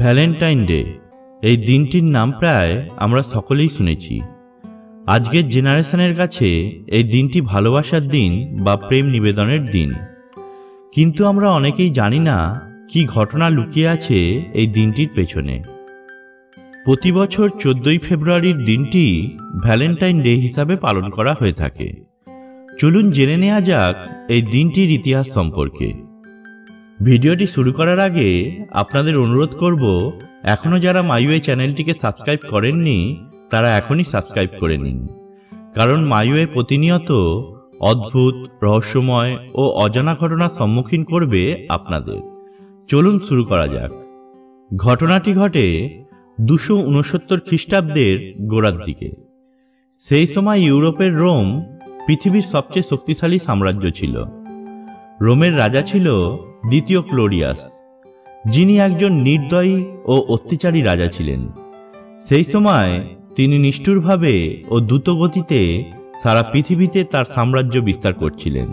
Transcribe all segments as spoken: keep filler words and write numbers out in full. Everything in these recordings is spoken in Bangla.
ভ্যালেন্টাইন ডে এই দিনটির নাম প্রায় আমরা সকলেই শুনেছি। আজকের জেনারেশনের কাছে এই দিনটি ভালোবাসার দিন বা প্রেম নিবেদনের দিন। কিন্তু আমরা অনেকেই জানি না কি ঘটনা লুকিয়ে আছে এই দিনটির পেছনে। প্রতি বছর চোদ্দই ফেব্রুয়ারির দিনটি ভ্যালেন্টাইন ডে হিসাবে পালন করা হয়ে থাকে। চলুন জেনে নেওয়া যাক এই দিনটির ইতিহাস সম্পর্কে। ভিডিওটি শুরু করার আগে আপনাদের অনুরোধ করব, এখনও যারা মাইওয়ে চ্যানেলটিকে সাবস্ক্রাইব করেননি তারা এখনই সাবস্ক্রাইব করে নিন, কারণ মাইওয়ে প্রতিনিয়ত অদ্ভুত, রহস্যময় ও অজানা ঘটনার সম্মুখীন করবে আপনাদের। চলুন শুরু করা যাক। ঘটনাটি ঘটে দুশো উনসত্তর খ্রিস্টাব্দের গোড়ার দিকে। সেই সময় ইউরোপের রোম পৃথিবীর সবচেয়ে শক্তিশালী সাম্রাজ্য ছিল। রোমের রাজা ছিল দ্বিতীয় ক্লোডিয়াস, যিনি একজন নির্দয়ী ও অত্যাচারী রাজা ছিলেন। সেই সময় তিনি নিষ্ঠুরভাবে ও দ্রুতগতিতে সারা পৃথিবীতে তার সাম্রাজ্য বিস্তার করছিলেন।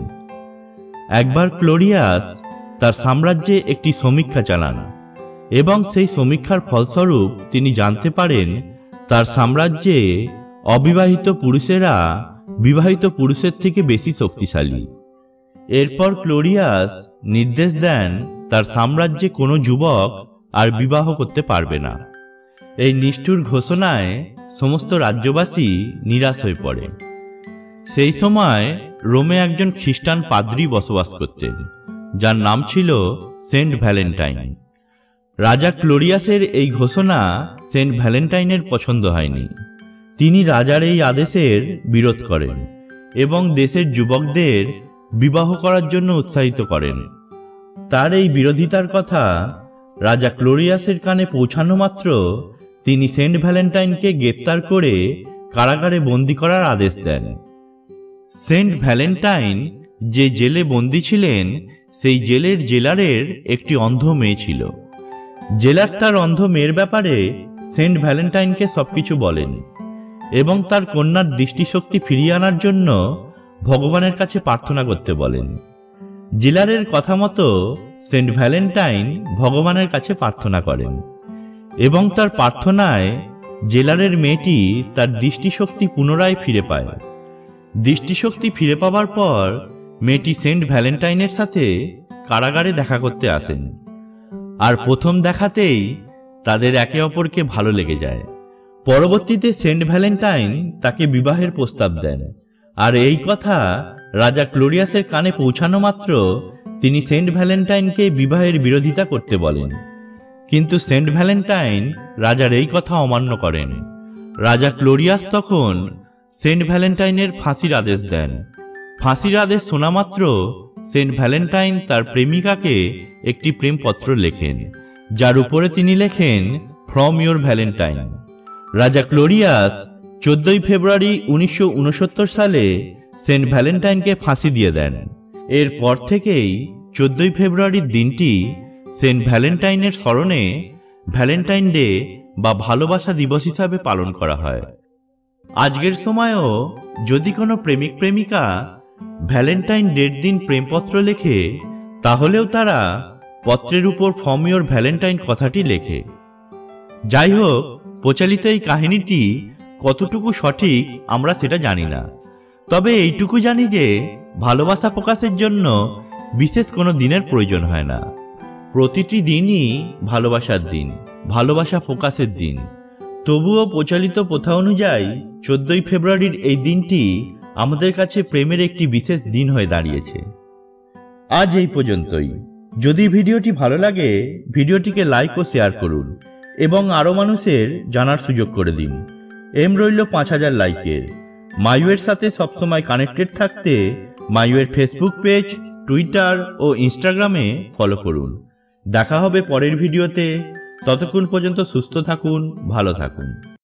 একবার ক্লোডিয়াস তার সাম্রাজ্যে একটি সমীক্ষা চালান এবং সেই সমীক্ষার ফলস্বরূপ তিনি জানতে পারেন তার সাম্রাজ্যে অবিবাহিত পুরুষেরা বিবাহিত পুরুষের থেকে বেশি শক্তিশালী। এরপর ক্লোডিয়াস নির্দেশ দেন তার সাম্রাজ্যে কোনো যুবক আর বিবাহ করতে পারবে না। এই নিষ্ঠুর ঘোষণায় সমস্ত রাজ্যবাসী নিরাশ হয়ে পড়ে। সেই সময় রোমে একজন খ্রিস্টান পাদ্রী বসবাস করতেন, যার নাম ছিল সেন্ট ভ্যালেন্টাইন। রাজা ক্লোডিয়াসের এই ঘোষণা সেন্ট ভ্যালেন্টাইনের পছন্দ হয়নি। তিনি রাজার এই আদেশের বিরোধ করেন এবং দেশের যুবকদের বিবাহ করার জন্য উৎসাহিত করেন। তার এই বিরোধিতার কথা রাজা ক্লোডিয়াসের কানে পৌঁছানো মাত্র তিনি সেন্ট ভ্যালেন্টাইনকে গ্রেপ্তার করে কারাগারে বন্দী করার আদেশ দেন। সেন্ট ভ্যালেন্টাইন যে জেলে বন্দী ছিলেন, সেই জেলের জেলারের একটি অন্ধ মেয়ে ছিল। জেলার তার অন্ধ মেয়ের ব্যাপারে সেন্ট ভ্যালেন্টাইনকে সবকিছু বলেন এবং তার কন্যার দৃষ্টিশক্তি ফিরিয়ে আনার জন্য ভগবানের কাছে প্রার্থনা করতে বলেন। জেলারের কথা মতো সেন্ট ভ্যালেন্টাইন ভগবানের কাছে প্রার্থনা করেন এবং তার প্রার্থনায় জেলারের মেয়েটি তার দৃষ্টিশক্তি পুনরায় ফিরে পায়। দৃষ্টিশক্তি ফিরে পাওয়ার পর মেয়েটি সেন্ট ভ্যালেন্টাইনের সাথে কারাগারে দেখা করতে আসেন, আর প্রথম দেখাতেই তাদের একে অপরকে ভালো লেগে যায়। পরবর্তীতে সেন্ট ভ্যালেন্টাইন তাকে বিবাহের প্রস্তাব দেন, আর এই কথা রাজা ক্লোডিয়াসের কানে পৌঁছানো মাত্র তিনি সেন্ট ভ্যালেন্টাইনকে বিবাহের বিরোধিতা করতে বলেন। কিন্তু সেন্ট ভ্যালেন্টাইন রাজার এই কথা অমান্য করেন। রাজা ক্লোডিয়াস তখন সেন্ট ভ্যালেন্টাইনের ফাঁসির আদেশ দেন। ফাঁসির আদেশ শোনা মাত্র সেন্ট ভ্যালেন্টাইন তার প্রেমিকাকে একটি প্রেমপত্র লেখেন, যার উপরে তিনি লেখেন, ফ্রম ইয়োর ভ্যালেন্টাইন। রাজা ক্লোডিয়াস চোদ্দই ফেব্রুয়ারি উনিশশো উনসত্তর সালে সেন্ট ভ্যালেন্টাইনকে ফাঁসি দিয়ে দেন। এরপর থেকেই চোদ্দই ফেব্রুয়ারির দিনটি সেন্ট ভ্যালেন্টাইনের স্মরণে ভ্যালেন্টাইন ডে বা ভালোবাসা দিবস হিসাবে পালন করা হয়। আজকের সময়েও যদি কোনো প্রেমিক প্রেমিকা ভ্যালেন্টাইন ডের দিন প্রেমপত্র লেখে, তাহলেও তারা পত্রের উপর ফ্রম ইয়োর ভ্যালেন্টাইন কথাটি লেখে। যাই হোক, প্রচলিত এই কাহিনীটি কতটুকু সঠিক আমরা সেটা জানি না, তবে এইটুকু জানি যে ভালোবাসা প্রকাশের জন্য বিশেষ কোনো দিনের প্রয়োজন হয় না। প্রতিটি দিনই ভালোবাসার দিন, ভালোবাসা প্রকাশের দিন। তবুও প্রচলিত প্রথা অনুযায়ী চোদ্দই ফেব্রুয়ারির এই দিনটি আমাদের কাছে প্রেমের একটি বিশেষ দিন হয়ে দাঁড়িয়েছে। আজ এই পর্যন্তই। যদি ভিডিওটি ভালো লাগে, ভিডিওটিকে লাইক ও শেয়ার করুন এবং আরও মানুষের জানার সুযোগ করে দিন। এম রইল পাঁচ হাজার লাইকের। মাইওয়ের সাথে সবসময় কানেক্টেড থাকতে মাইওয়ের ফেসবুক পেজ, টুইটার ও ইনস্টাগ্রামে ফলো করুন। দেখা হবে পরের ভিডিওতে। ততক্ষণ পর্যন্ত সুস্থ থাকুন, ভালো থাকুন।